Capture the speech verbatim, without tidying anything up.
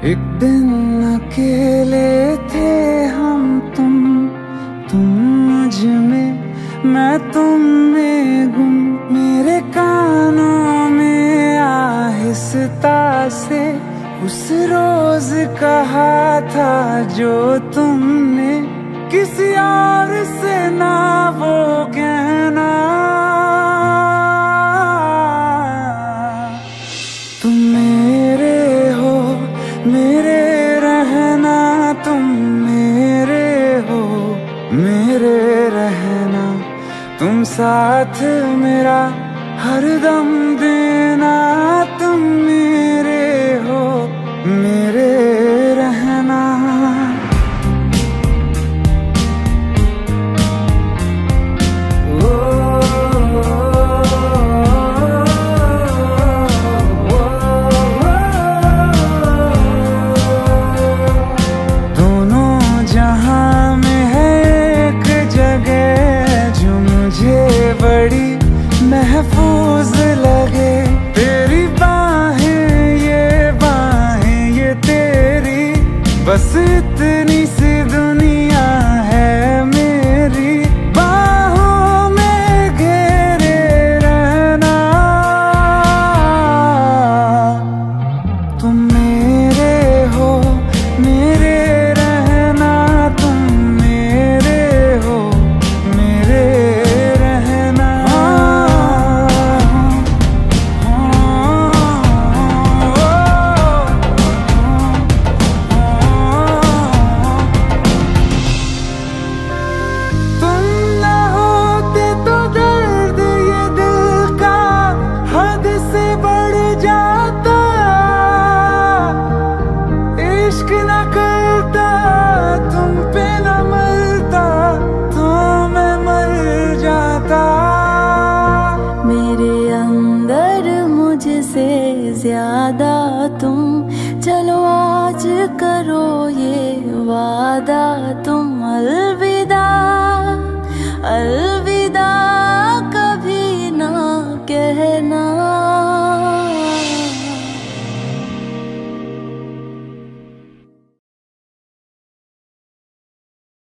एक दिन अकेले थे हम तुम तुम मुझ में, मैं तुम में गुम। मेरे कानों में आहिस्ता से उस रोज कहा था जो तुमने, किसी और से ना वो कहना। तुम मेरे हो, मेरे रहना, तुम मेरे हो, मेरे रहना। तुम साथ मेरा हरदम देना, तुम मेरे हो, मेरे रहना। दोनों जहां में है एक जगह जो मुझे बड़ी महफूज लगे। तेरी बाहें ये बाहें ये तेरी, बस इतनी सी दुनिया है मेरी। बाहों में घेरे रहना, तुम मेरे हो, मेरे रहना, तुम मेरे हो, मेरे रहना। तुम ना होते तो दर्द ये दिल का हद से बढ़ जाता। इश्क न करता, तुम पे न मरता, तो मैं मर जाता। मेरे अंदर मुझसे ज्यादा तुम, चलो आज करो ये वादा। तुम अलविदा अलविदा कभी ना कहना।